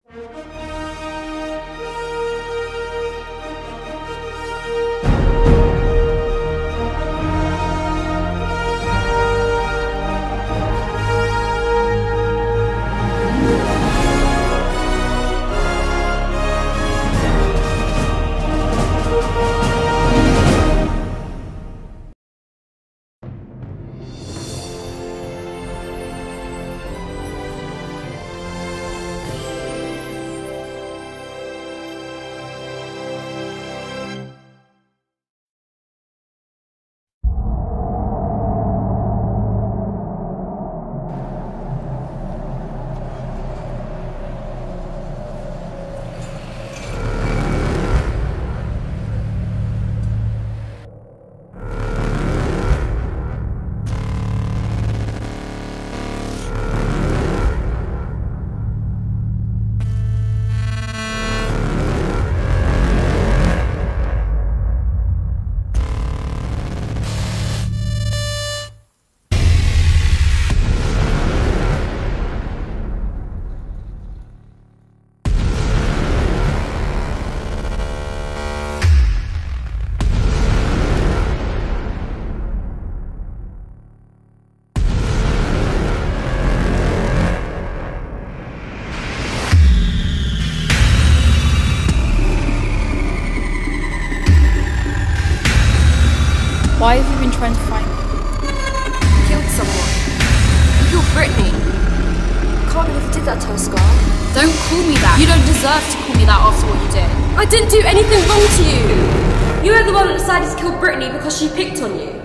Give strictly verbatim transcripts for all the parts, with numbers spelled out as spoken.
Why have you been trying to find me? You killed someone. You killed Brittany. I can't believe you did that to her, Scar. Don't call me that. You don't deserve to call me that after what you did. I didn't do anything wrong to you. You were the one that decided to kill Brittany because she picked on you.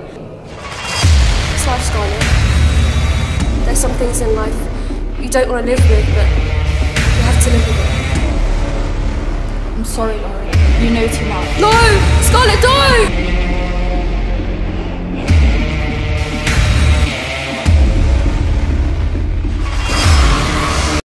It's life, Scarlet. There's some things in life you don't want to live with, but you have to live with it. I'm sorry, Laurie. You know too much. No! Scarlet, don't!